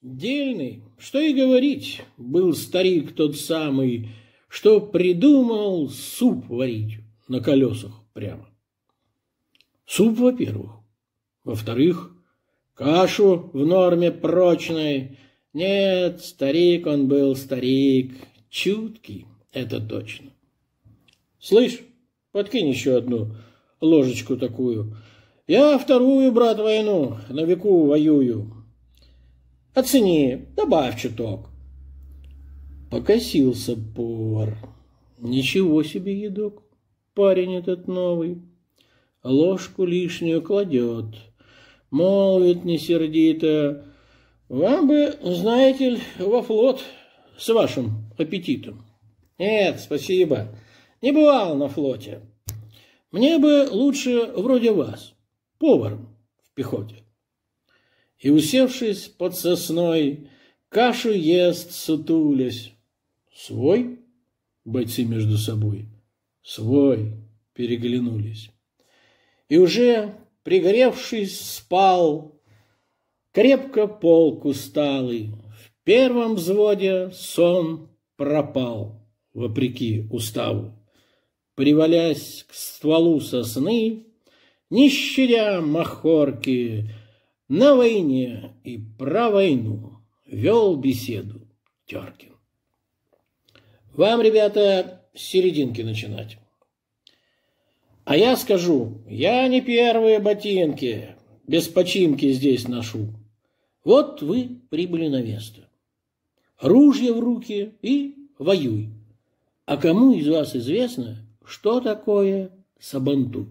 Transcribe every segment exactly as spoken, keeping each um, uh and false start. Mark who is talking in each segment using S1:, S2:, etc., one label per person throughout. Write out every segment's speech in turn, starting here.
S1: Дельный, что и говорить, был старик тот самый, что придумал суп варить на колесах прямо. Суп, во-первых. Во-вторых, кашу в норме прочной. Нет, старик он был старик, чуткий, это точно. Слышь, подкинь еще одну ложечку такую. Я вторую, брат, войну на веку воюю. Оцени, добавь чуток. Покосился повар. Ничего себе едок, парень этот новый. Ложку лишнюю кладет, молвит не сердито: вам бы, знаете ли, во флот с вашим аппетитом. Нет, спасибо, не бывал на флоте. Мне бы лучше вроде вас, поваром в пехоте. И, усевшись под сосной, кашу ест, сутулясь. Свой? Бойцы между собой. Свой, переглянулись. И уже, пригоревшись, спал, крепко полк усталый. В первом взводе сон пропал, вопреки уставу. Привалясь к стволу сосны, не щадя махорки, на войне и про войну вел беседу Теркин. Вам, ребята, с серединки начинать. А я скажу, я не первые ботинки без починки здесь ношу. Вот вы прибыли на место. Ружье в руки и воюй. А кому из вас известно, что такое сабантуй?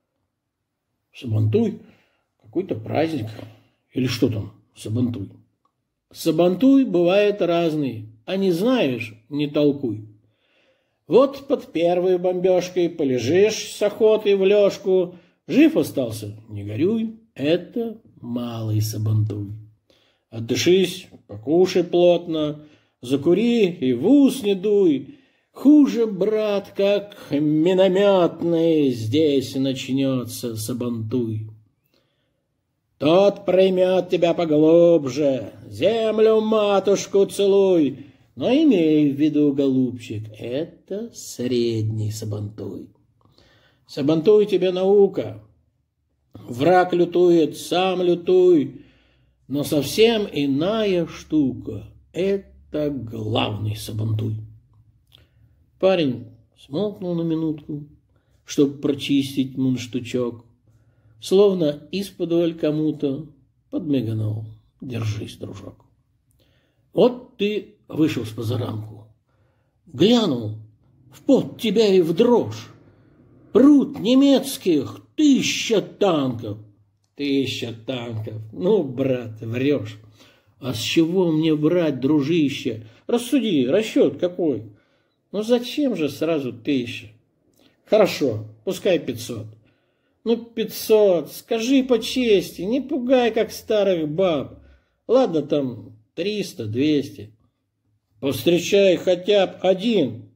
S1: Сабантуй? Какой-то праздник. Или что там сабантуй? Сабантуй бывает разный, а не знаешь, не толкуй. Вот под первой бомбежкой полежишь с охотой в лёжку, жив остался, не горюй, это малый сабантуй. Отдышись, покушай плотно, закури и в ус не дуй. Хуже, брат, как минометный здесь начнется сабантуй. Тот проймет тебя поглубже, землю матушку целуй. Но имей в виду, голубчик, это средний сабантуй. Сабантуй тебе наука. Враг лютует, сам лютуй. Но совсем иная штука. Это главный сабантуй. Парень смолкнул на минутку, чтоб прочистить мундштучок. Словно исподволь кому-то подмигнул. Держись, дружок. Вот ты вышел с позаранку. Глянул, в пот тебя и в дрожь. Прут немецких, тысяча танков. Тысяча танков. Ну, брат, врешь. А с чего мне брать, дружище? Рассуди, расчет какой? Ну, зачем же сразу тысяча? Хорошо, пускай пятьсот. Ну, пятьсот, скажи по чести, не пугай, как старых баб. Ладно, там триста, двести. Повстречай хотя бы один.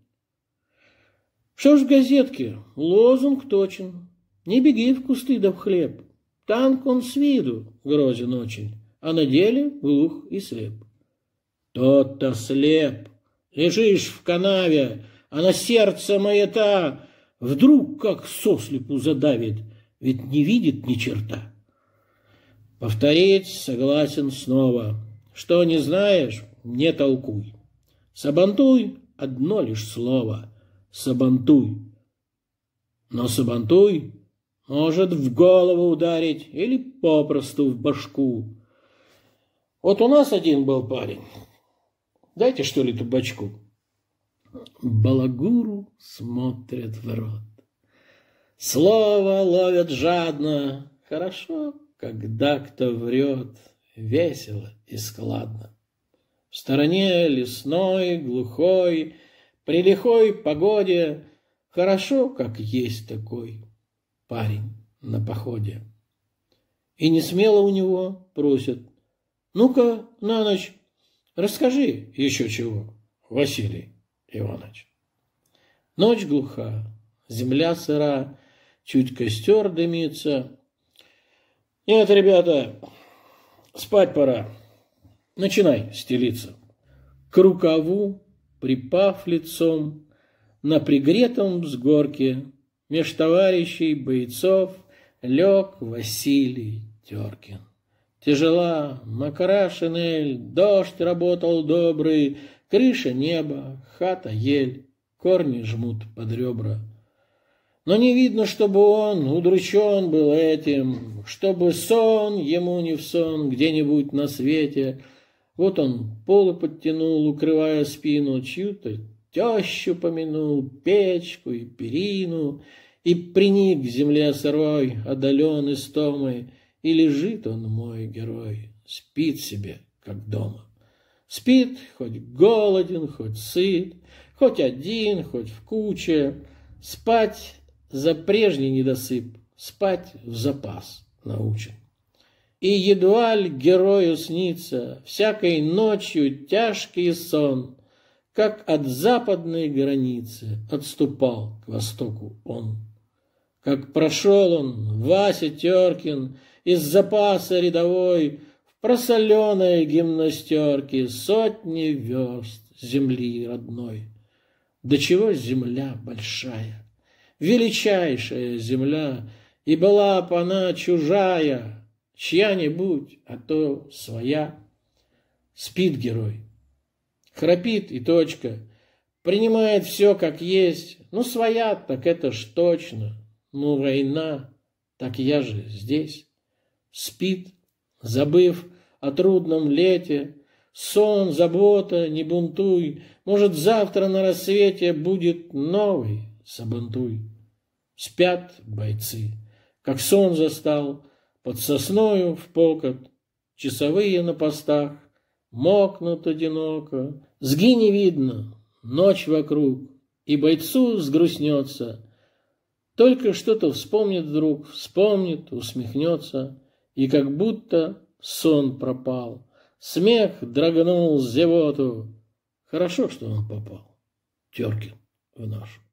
S1: Что ж в газетке? Лозунг точен. Не беги в кусты да в хлеб. Танк он с виду грозен очень, а на деле глух и слеп. Тот-то слеп. Лежишь в канаве, а на сердце маята вдруг как сослепу задавит, ведь не видит ни черта. Повторить согласен снова. Что не знаешь, не толкуй. Сабантуй — одно лишь слово. Сабантуй. Но сабантуй может в голову ударить или попросту в башку. Вот у нас один был парень. Дайте, что ли, табачку. Балагуру смотрят в рот. Слово ловят жадно. Хорошо, когда кто врет. Весело и складно. В стороне лесной, глухой, при лихой погоде хорошо, как есть такой парень на походе. И не смело у него просят: ну-ка, на ночь расскажи еще чего, Василий Иванович. Ночь глуха, земля сыра, чуть костер дымится. Нет, ребята, спать пора. Начинай стелиться. К рукаву, припав лицом, на пригретом взгорке меж товарищей бойцов лег Василий Теркин. Тяжела мокра шинель, дождь работал добрый, крыша неба, хата ель, корни жмут под ребра. Но не видно, чтобы он удручен был этим, чтобы сон ему не в сон где-нибудь на свете. Вот он полы подтянул, укрывая спину, чью-то тещу помянул, печку и перину, и приник к земле сырой, одолен истомой, и лежит он, мой герой, спит себе, как дома. Спит, хоть голоден, хоть сыт, хоть один, хоть в куче. Спать за прежний недосып, спать в запас научен. И едва ль герою снится всякой ночью тяжкий сон, как от западной границы отступал к востоку он. Как прошел он, Вася Теркин, из запаса рядовой в просоленной гимнастерке сотни верст земли родной. До чего земля большая, величайшая земля, и была б она чужая, чья-нибудь, а то своя. Спит герой, храпит и точка, принимает все как есть. Ну, своя, так это ж точно. Ну, война, так я же здесь. Спит, забыв о трудном лете. Сон, забота, не бунтуй. Может, завтра на рассвете будет новый Сабантуй. Спят бойцы, как сон застал, под сосною в покот. Часовые на постах мокнут одиноко. Сги не видно, ночь вокруг, и бойцу сгрустнется. Только что-то вспомнит вдруг, вспомнит, усмехнется, и как будто сон пропал. Смех дрогнул зевоту. Хорошо, что он попал, Теркин, в нашу